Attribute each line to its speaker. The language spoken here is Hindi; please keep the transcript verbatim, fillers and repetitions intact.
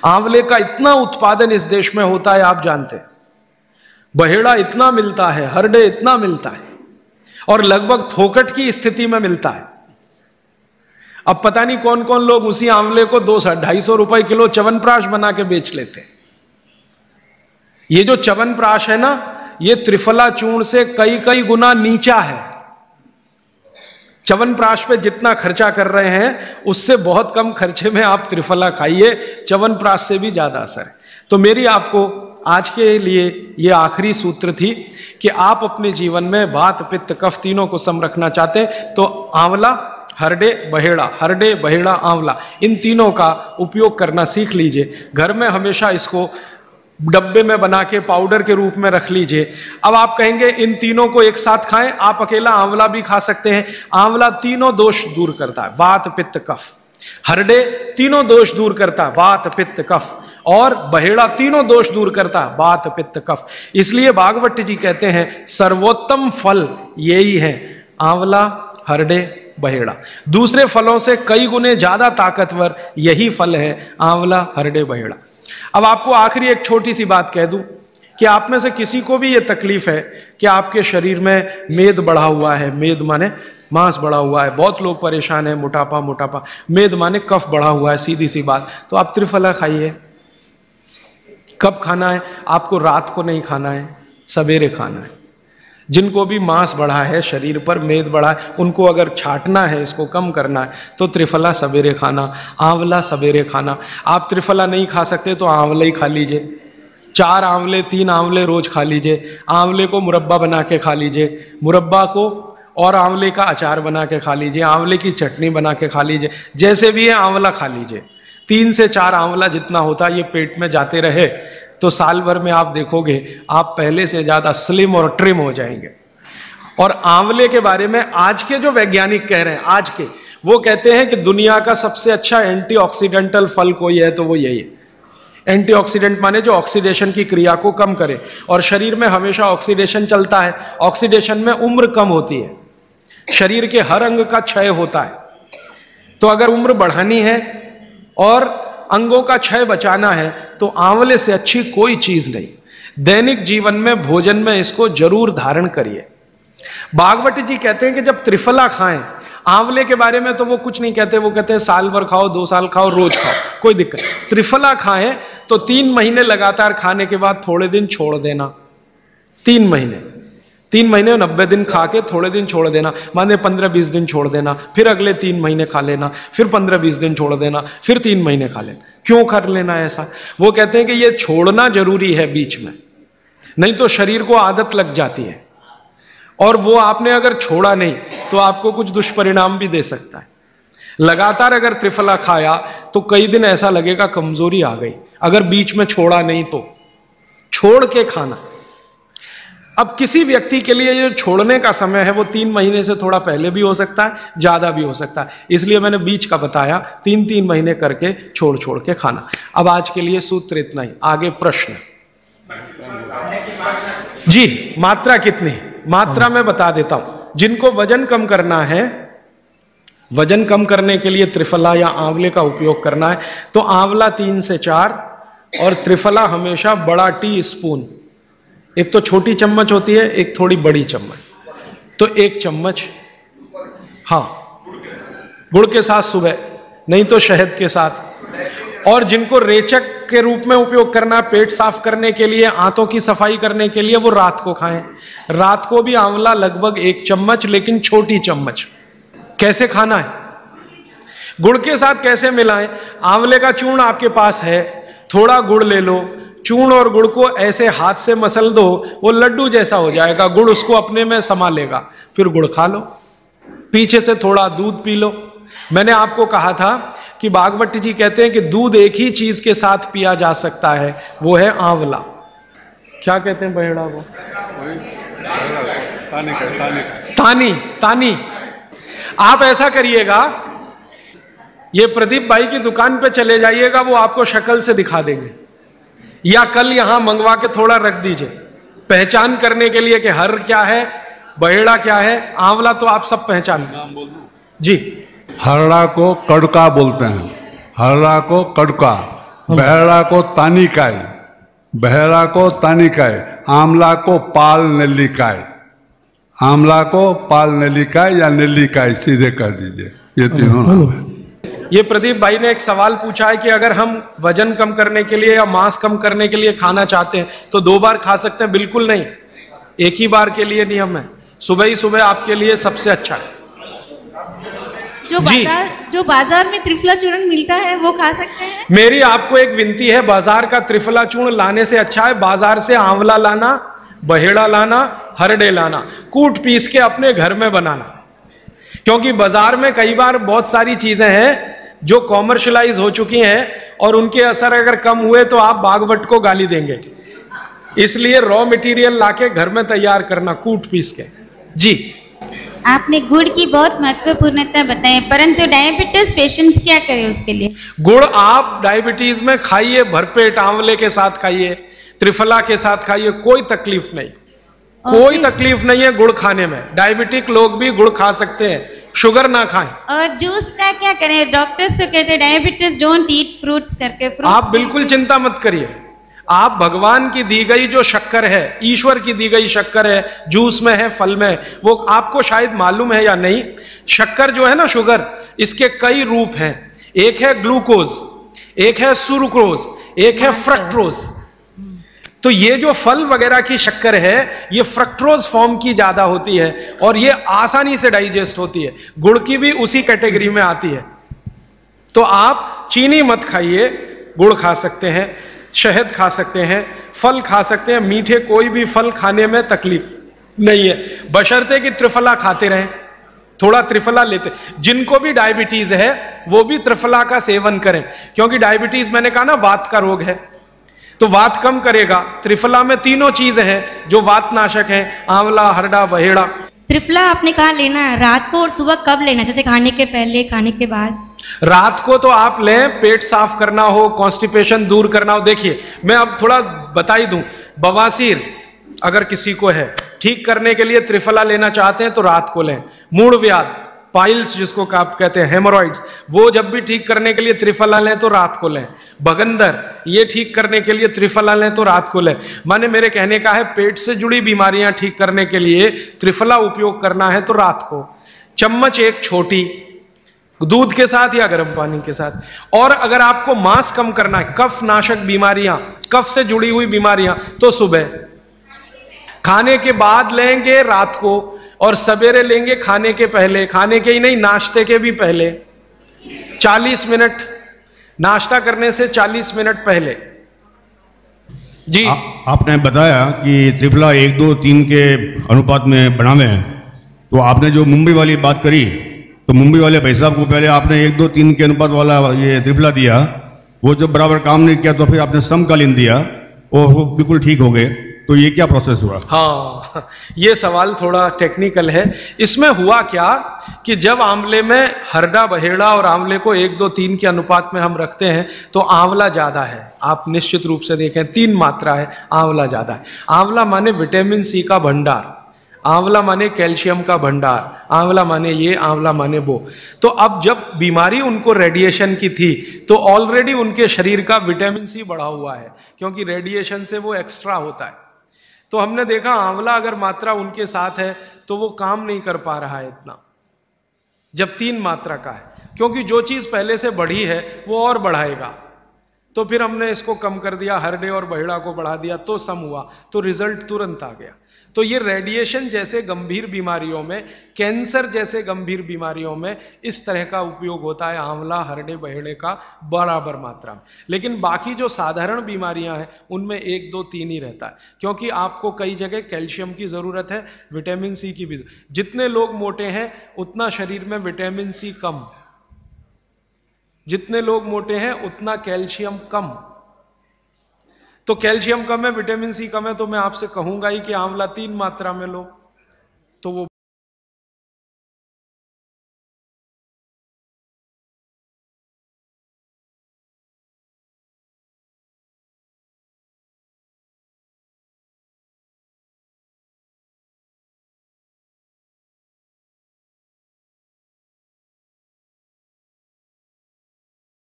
Speaker 1: आंवले का इतना उत्पादन इस देश में होता है, आप जानते हैं। बहेड़ा इतना मिलता है, हरडे इतना मिलता है, और लगभग फोकट की स्थिति में मिलता है। अब पता नहीं कौन कौन लोग उसी आंवले को दो सौ ढाई सौ रुपए किलो च्यवनप्राश बना के बेच लेते हैं। ये जो च्यवनप्राश है ना, ये त्रिफला चूर्ण से कई कई गुना नीचा है। च्यवनप्राश पे जितना खर्चा कर रहे हैं उससे बहुत कम खर्चे में आप त्रिफला खाइए, च्यवनप्राश से भी ज्यादा असर है। तो मेरी आपको आज के लिए ये आखिरी सूत्र थी कि आप अपने जीवन में वात पित्त कफ तीनों को सम रखना चाहते हैं तो आंवला, हरडे, बहेड़ा, हरडे, बहेड़ा, आंवला, इन तीनों का उपयोग करना सीख लीजिए। घर में हमेशा इसको डब्बे में बना के पाउडर के रूप में रख लीजिए। अब आप कहेंगे इन तीनों को एक साथ खाएं, आप अकेला आंवला भी खा सकते हैं। आंवला तीनों दोष दूर करता है, वात पित्त कफ। हरडे तीनों दोष दूर करता है, वात पित्त कफ। और बहेड़ा तीनों दोष दूर करता है, वात पित्त कफ। इसलिए भागवत जी कहते हैं सर्वोत्तम फल यही है, आंवला, हरडे, बहेड़ा। दूसरे फलों से कई गुने ज्यादा ताकतवर यही फल है, आंवला, हरडे, बहेड़ा। अब आपको आखिरी एक छोटी सी बात कह दूं कि आप में से किसी को भी यह तकलीफ है कि आपके शरीर में मेद बढ़ा हुआ है, मेद माने मांस बढ़ा हुआ है, बहुत लोग परेशान है, मोटापा मोटापा, मेद माने कफ बढ़ा हुआ है, सीधी सी बात, तो आप त्रिफला खाइए। कब खाना है? आपको रात को नहीं खाना है, सवेरे खाना है। जिनको भी मांस बढ़ा है, शरीर पर मेद बढ़ा है, उनको अगर छाटना है, इसको कम करना है, तो त्रिफला सवेरे खाना, आंवला सवेरे खाना। आप त्रिफला नहीं खा सकते तो आंवला ही खा लीजिए, चार आंवले, तीन आंवले रोज खा लीजिए। आंवले को मुरब्बा बना के खा लीजिए, मुरब्बा को और आंवले का अचार बना के खा लीजिए, आंवले की चटनी बना के खा लीजिए, जैसे भी है आंवला खा लीजिए। तीन से चार आंवला जितना होता है ये पेट में जाते रहे तो साल भर में आप देखोगे आप पहले से ज्यादा स्लिम और ट्रिम हो जाएंगे। और आंवले के बारे में आज के जो वैज्ञानिक कह रहे हैं, आज के, वो कहते हैं कि दुनिया का सबसे अच्छा एंटीऑक्सीडेंटल फल कोई है तो वो यही है। एंटीऑक्सीडेंट माने जो ऑक्सीडेशन की क्रिया को कम करे, और शरीर में हमेशा ऑक्सीडेशन चलता है। ऑक्सीडेशन में उम्र कम होती है, शरीर के हर अंग का क्षय होता है। तो अगर उम्र बढ़ानी है और अंगों का क्षय बचाना है तो आंवले से अच्छी कोई चीज नहीं। दैनिक जीवन में, भोजन में इसको जरूर धारण करिए। भागवत जी कहते हैं कि जब त्रिफला खाएं, आंवले के बारे में तो वो कुछ नहीं कहते, वो कहते हैं साल भर खाओ, दो साल खाओ, रोज खाओ, कोई दिक्कत। त्रिफला खाएं तो तीन महीने लगातार खाने के बाद थोड़े दिन छोड़ देना। तीन महीने तीन महीने नब्बे दिन खा के थोड़े दिन छोड़ देना, माने पंद्रह बीस दिन छोड़ देना, फिर अगले तीन महीने खा लेना, फिर पंद्रह बीस दिन छोड़ देना, फिर तीन महीने खा लेना। क्यों कर लेना ऐसा? वो कहते हैं कि ये छोड़ना जरूरी है बीच में, नहीं तो शरीर को आदत लग जाती है, और वो आपने अगर छोड़ा नहीं तो आपको कुछ दुष्परिणाम भी दे सकता है। लगातार अगर त्रिफला खाया तो कई दिन ऐसा लगेगा कमजोरी आ गई, अगर बीच में छोड़ा नहीं तो। छोड़ के खाना। अब किसी व्यक्ति के लिए जो छोड़ने का समय है वो तीन महीने से थोड़ा पहले भी हो सकता है, ज्यादा भी हो सकता है, इसलिए मैंने बीच का बताया, तीन तीन महीने करके छोड़ छोड़ के खाना। अब आज के लिए सूत्र इतना ही, आगे प्रश्न। जी, मात्रा कितनी? मात्रा में बता देता हूं। जिनको वजन कम करना है, वजन कम करने के लिए त्रिफला या आंवले का उपयोग करना है तो आंवला तीन से चार और त्रिफला हमेशा बड़ा टी स्पून, एक तो छोटी चम्मच होती है, एक थोड़ी बड़ी चम्मच, तो एक चम्मच, हाँ, गुड़ के साथ सुबह, नहीं तो शहद के साथ। और जिनको रेचक के रूप में उपयोग करना, पेट साफ करने के लिए, आंतों की सफाई करने के लिए, वो रात को खाएं। रात को भी आंवला लगभग एक चम्मच, लेकिन छोटी चम्मच। कैसे खाना है? गुड़ के साथ कैसे मिलाएं? आंवले का चूर्ण आपके पास है, थोड़ा गुड़ ले लो, चूर्ण और गुड़ को ऐसे हाथ से मसल दो, वो लड्डू जैसा हो जाएगा, गुड़ उसको अपने में समा लेगा, फिर गुड़ खा लो। पीछे से थोड़ा दूध पी लो। मैंने आपको कहा था कि भागवत जी कहते हैं कि दूध एक ही चीज के साथ पिया जा सकता है, वो है आंवला। क्या कहते हैं बहेड़ा को? तानी। तानी। आप ऐसा करिएगा, ये प्रदीप भाई की दुकान पे चले जाइएगा, वो आपको शक्ल से दिखा देंगे, या कल यहां मंगवा के थोड़ा रख दीजिए पहचान करने के लिए कि हर क्या है, बहेड़ा क्या है, आंवला तो आप सब पहचान जी।
Speaker 2: हरड़ा को कड़का बोलते हैं, हरड़ा को कड़का, बहरा को तानिकाय, बहरा को तानिकाय, आंवला को पाल नेल्लिकाय, आंवला को पाल नेल्लिकाय या नेल्लिकाय सीधे कर दीजिए, ये तीनों नाम है।
Speaker 1: ये प्रदीप भाई ने एक सवाल पूछा है कि अगर हम वजन कम करने के लिए या मांस कम करने के लिए खाना चाहते हैं तो दो बार खा सकते हैं? बिल्कुल नहीं, एक ही बार के लिए नियम है। सुबह ही सुबह आपके लिए सबसे अच्छा है।
Speaker 3: जो बाजार जो बाजार में त्रिफला चूर्ण मिलता है वो खा सकते हैं?
Speaker 1: मेरी आपको एक विनती है, बाजार का त्रिफला चूर्ण लाने से अच्छा है बाजार से आंवला लाना, बहेड़ा लाना, हरडे लाना, कूट पीस के अपने घर में बनाना। क्योंकि बाजार में कई बार बहुत सारी चीजें हैं जो कॉमर्शलाइज हो चुकी हैं और उनके असर अगर कम हुए तो आप बागवट को गाली देंगे। इसलिए रॉ मटेरियल लाके घर में तैयार करना, कूट पीस के। जी,
Speaker 4: आपने गुड़ की बहुत महत्वपूर्णता बताई, परंतु डायबिटीज पेशेंट्स क्या करें उसके लिए?
Speaker 1: गुड़ आप डायबिटीज में खाइए, भरपेट आंवले के साथ खाइए, त्रिफला के साथ खाइए, कोई तकलीफ नहीं, कोई तकलीफ नहीं है गुड़ खाने में। डायबिटिक लोग भी गुड़ खा सकते हैं, शुगर ना खाएं।
Speaker 4: और जूस का क्या करें? डॉक्टर्स तो कहते हैं डायबिटीज डोंट ईट फ्रूट्स करके। फ्रूट्स
Speaker 1: आप बिल्कुल चिंता मत करिए, आप भगवान की दी गई जो शक्कर है, ईश्वर की दी गई शक्कर है, जूस में है, फल में है, वो आपको शायद मालूम है या नहीं। शक्कर जो है ना, शुगर, इसके कई रूप हैं। एक है ग्लूकोज, एक है सुक्रोज, एक है फ्रक्टोज। तो ये जो फल वगैरह की शक्कर है, ये फ्रक्टोज फॉर्म की ज्यादा होती है और ये आसानी से डाइजेस्ट होती है। गुड़ की भी उसी कैटेगरी में आती है। तो आप चीनी मत खाइए, गुड़ खा सकते हैं, शहद खा सकते हैं, फल खा सकते हैं। मीठे कोई भी फल खाने में तकलीफ नहीं है, बशर्ते कि त्रिफला खाते रहें, थोड़ा त्रिफला लेते। जिनको भी डायबिटीज है वो भी त्रिफला का सेवन करें, क्योंकि डायबिटीज मैंने कहा ना वात का रोग है, तो वात कम करेगा। त्रिफला में तीनों चीजें हैं जो वात नाशक हैं, आंवला, हरडा, बहेड़ा।
Speaker 3: त्रिफला आपने कहा लेना है रात को और सुबह कब लेना, जैसे खाने के पहले, खाने के बाद?
Speaker 1: रात को तो आप लें, पेट साफ करना हो, कॉन्स्टिपेशन दूर करना हो। देखिए, मैं अब थोड़ा बता ही दूं, बवासीर अगर किसी को है, ठीक करने के लिए त्रिफला लेना चाहते हैं तो रात को लें। मूढ़ व्याध, पाइल्स जिसको आप कहते हैं, हेमोरॉइड्स, वो जब भी ठीक करने के लिए त्रिफला लें तो रात को लें। बगंदर, ये ठीक करने के लिए त्रिफला लें तो रात को लें। माने मेरे कहने का है, पेट से जुड़ी बीमारियां ठीक करने के लिए त्रिफला उपयोग करना है तो रात को। चम्मच एक छोटी, दूध के साथ या गर्म पानी के साथ। और अगर आपको मांस कम करना है, कफ नाशक बीमारियां, कफ से जुड़ी हुई बीमारियां, तो सुबह खाने के बाद लेंगे, रात को, और सवेरे लेंगे खाने के पहले। खाने के ही नहीं, नाश्ते के भी पहले चालीस मिनट, नाश्ता करने से चालीस मिनट पहले। जी,
Speaker 5: आ, आपने बताया कि त्रिफला एक दो तीन के अनुपात में बनावे हैं, तो आपने जो मुंबई वाली बात करी, तो मुंबई वाले भाई साहब को पहले आपने एक दो तीन के अनुपात वाला ये त्रिफला दिया, वो जब बराबर काम नहीं किया तो फिर आपने समकालीन दिया और वो बिल्कुल ठीक हो गए। तो ये क्या प्रोसेस हुआ?
Speaker 1: हाँ, ये सवाल थोड़ा टेक्निकल है। इसमें हुआ क्या कि जब आंवले में हरडा, बहेड़ा और आंवले को एक दो तीन के अनुपात में हम रखते हैं तो आंवला ज्यादा है। आप निश्चित रूप से देखें, तीन मात्रा है, आंवला ज्यादा है। आंवला माने विटामिन सी का भंडार, आंवला माने कैल्शियम का भंडार, आंवला माने ये, आंवला माने वो। तो अब जब बीमारी उनको रेडिएशन की थी तो ऑलरेडी उनके शरीर का विटामिन सी बढ़ा हुआ है, क्योंकि रेडिएशन से वो एक्स्ट्रा होता है। तो हमने देखा आंवला अगर मात्रा उनके साथ है तो वो काम नहीं कर पा रहा है इतना, जब तीन मात्रा का है, क्योंकि जो चीज पहले से बढ़ी है वो और बढ़ाएगा। तो फिर हमने इसको कम कर दिया, हरडे और बहेड़ा को बढ़ा दिया, तो सम हुआ, तो रिजल्ट तुरंत आ गया। तो ये रेडिएशन जैसे गंभीर बीमारियों में, कैंसर जैसे गंभीर बीमारियों में इस तरह का उपयोग होता है आंवला, हरडे, बहेड़े का बराबर मात्रा में। लेकिन बाकी जो साधारण बीमारियां हैं उनमें एक दो तीन ही रहता है, क्योंकि आपको कई जगह कैल्शियम की जरूरत है, विटामिन सी की भी। जितने लोग मोटे हैं उतना शरीर में विटामिन सी कम, जितने लोग मोटे हैं उतना कैल्शियम कम। तो कैल्शियम कम है, विटामिन सी कम है, तो मैं आपसे कहूंगा ही कि आंवला तीन मात्रा में लो, तो वो